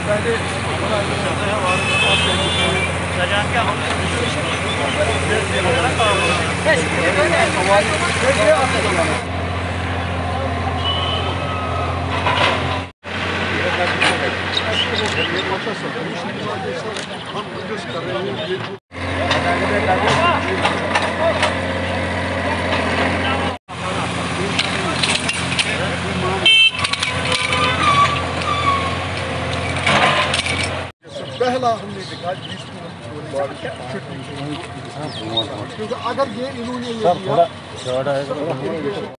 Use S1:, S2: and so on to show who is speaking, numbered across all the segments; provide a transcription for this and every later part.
S1: पहला हमने देखा 20 मिनट क्योंकि अगर ये इन्होंने ये दिया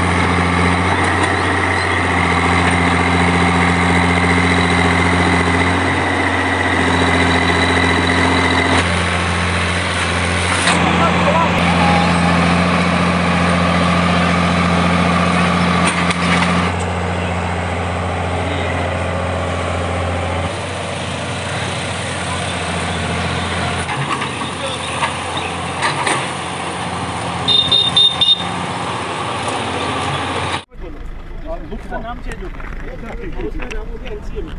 S1: नाम चेंज हो गया, उसका नाम हो गया एनसीएम।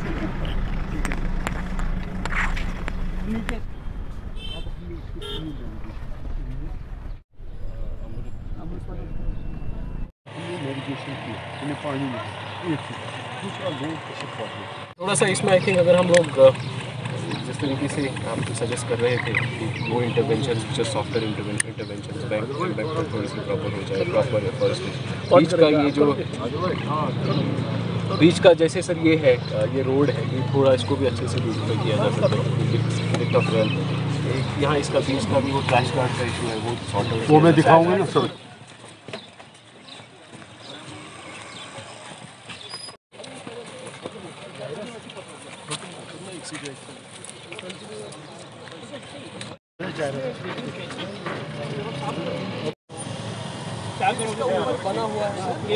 S2: थोड़ा सा इसमें आई थिंक अगर हम लोग जिस तरीके से आप सजेस्ट कर रहे थे कि वो इंटरवेंशन जो सॉफ्टवेयर इंटरवेंशन बैंक थोड़ी सी प्रॉपर हो जाए, प्रॉपर फॉरेस्ट बीच का ये जो बीच का जैसे सर ये है, ये रोड है, ये थोड़ा इसको भी अच्छे से ब्यूटिफाई किया जा सकता है। यहाँ इसका बीच का भी वो ट्रैश गार्ड का इशू है, वो सॉर्ट आउट,
S1: वो मैं दिखाऊंगा ना सर।
S2: बना हुआ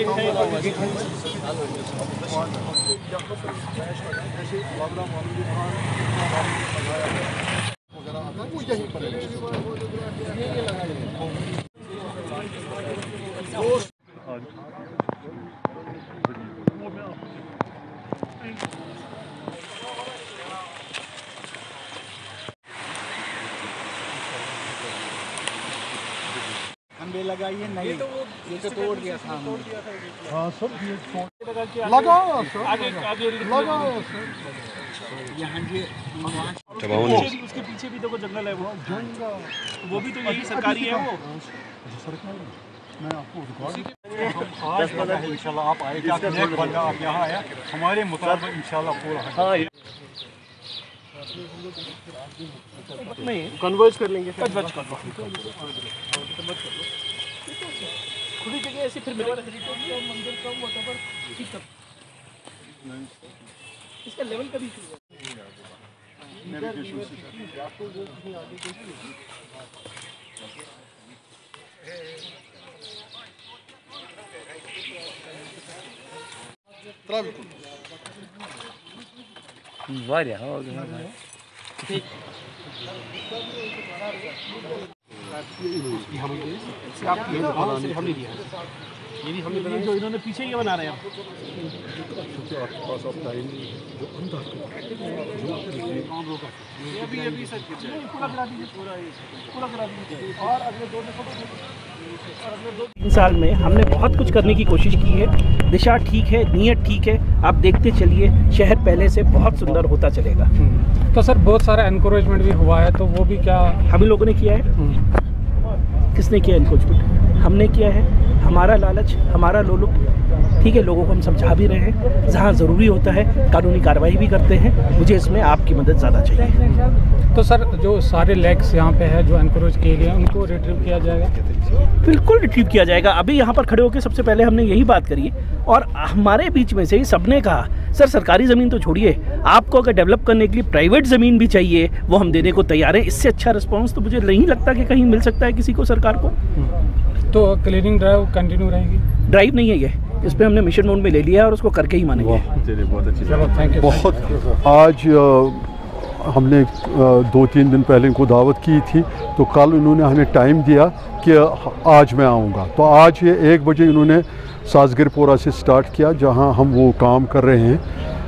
S3: खंबे लगाइए नहीं, ये तो तोड़ दिया था।
S1: हाँ सर, लगाया सर, लगाया सर।
S3: यहाँ ये
S2: उसके पीछे भी देखो जंगल है, वो भी तो यही सरकारी है वो।
S1: मैं आपको इंशाल्लाह आप आए, आप यहाँ आया हमारे मुताबिक इंशाल्लाह पूरा
S2: नहीं कन्वर्ज कर लेंगे, खुली जगह ऐसी फिर मंदिर कम इसका लेवल कभी
S3: वारिया हो
S2: ये भी हमने बनाया, जो इन्होंने पीछे ये बना रहे हैं और अगले 2 साल में हमने बहुत कुछ करने की कोशिश की है। दिशा ठीक है, नीयत ठीक है, आप देखते चलिए शहर पहले से बहुत सुंदर होता चलेगा।
S4: तो सर बहुत सारा एनकरेजमेंट भी हुआ है, तो वो भी क्या
S2: हम लोगों ने किया है? किसने किया एनकरेजमेंट? हमने किया है। हमारा लालच, हमारा लोलुप, ठीक है, लोगों को हम समझा भी रहे हैं, जहाँ ज़रूरी होता है कानूनी कार्रवाई भी करते हैं। मुझे इसमें आपकी मदद ज़्यादा चाहिए।
S4: तो सर जो सारे लेग्स यहाँ पे है जो एनकरेज किए गए हैं उनको रिट्रीव किया जाएगा?
S2: बिल्कुल रिट्रीव किया जाएगा। अभी यहाँ पर खड़े होकर सबसे पहले हमने यही बात करी और हमारे बीच में से ही सबने कहा सर सरकारी ज़मीन तो छोड़िए, आपको अगर डेवलप करने के लिए प्राइवेट ज़मीन भी चाहिए वो हम देने को तैयार हैं। इससे अच्छा रिस्पॉन्स तो मुझे नहीं लगता कि कहीं मिल सकता है किसी को, सरकार को।
S4: तो क्लीनिंग ड्राइव कंटिन्यू रहेगी?
S2: ड्राइव नहीं है ये, इस पर हमने मिशन मोड में ले लिया है और उसको करके ही मानेंगे।
S4: बहुत अच्छी, चलो थैंक यू।
S1: बहुत आज हमने 2-3 दिन पहले इनको दावत की थी, तो कल इन्होंने हमें टाइम दिया कि आज मैं आऊँगा। तो आज ये 1 बजे इन्होंने साजगिरपोरा से स्टार्ट किया जहाँ हम वो काम कर रहे हैं।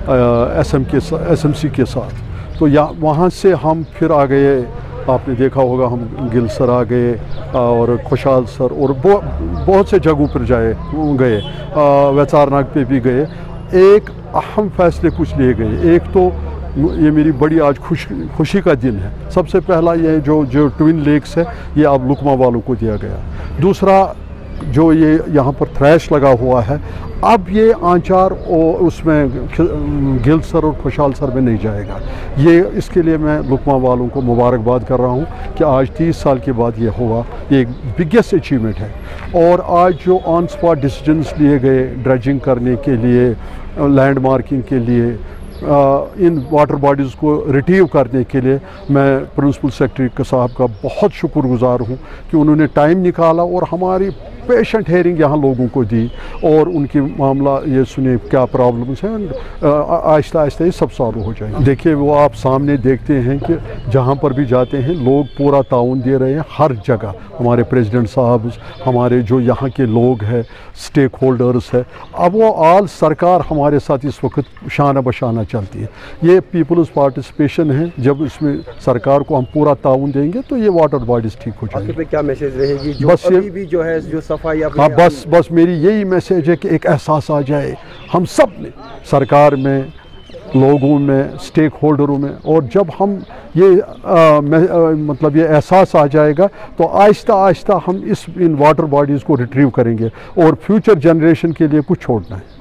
S1: SMC के साथ। तो वहाँ से हम फिर आ गए, आपने देखा होगा हम गिलसर आ गए और खुशहाल सर और बहुत से जगहों पर गए, वैचारनाग पे भी गए। एक अहम फैसले कुछ लिए गए। एक तो ये मेरी बड़ी आज खुशी का दिन है। सबसे पहला ये जो ट्विन लेक्स है ये अब लुकमा वालों को दिया गया। दूसरा जो ये यहाँ पर थ्रैश लगा हुआ है, अब ये आंचार और उसमें गिलसर और खुशहाल सर में नहीं जाएगा। ये इसके लिए मैं लुकमा वालों को मुबारकबाद कर रहा हूँ कि आज 30 साल के बाद ये हुआ। ये एक बिगेस्ट अचीवमेंट है। और आज जो ऑन स्पॉट डिसीजंस लिए गए ड्रेजिंग करने के लिए, लैंड मार्किंग के लिए, इन वाटर बॉडीज़ को रिट्रीव करने के लिए मैं प्रिंसिपल सेक्रेटरी साहब का बहुत शुक्रगुजार हूँ कि उन्होंने टाइम निकाला और हमारी पेशेंट हेयरिंग यहाँ लोगों को दी और उनकी मामला ये सुने क्या प्रॉब्लम्स हैं। आहिस्ता आहिस्ता ये सब सॉल्व हो जाएंगे। देखिए वो आप सामने देखते हैं कि जहाँ पर भी जाते हैं लोग पूरा ताउन दे रहे हैं हर जगह। हमारे प्रेसिडेंट साहब, हमारे जो यहाँ के लोग हैं, स्टेक होल्डर्स है, अब वो आल सरकार हमारे साथ इस वक्त शाना बशाना चलती है। ये पीपल्स पार्टिसिपेशन है। जब इसमें सरकार को हम पूरा ताउन देंगे तो ये वाटर बॉडीज़ ठीक हो जाएंगी।
S5: पे क्या मैसेज रहेगी जो
S1: बस
S5: अभी भी जो है जो सफाई?
S1: हाँ, बस मेरी यही मैसेज है कि एक एहसास आ जाए हम सब में, सरकार में, लोगों में, स्टेक होल्डरों में। और जब हम ये मतलब ये एहसास आ जाएगा तो आहिस्ता आहिस्ता हम इन वाटर बॉडीज़ को रिट्रीव करेंगे और फ्यूचर जनरेशन के लिए कुछ छोड़ना है।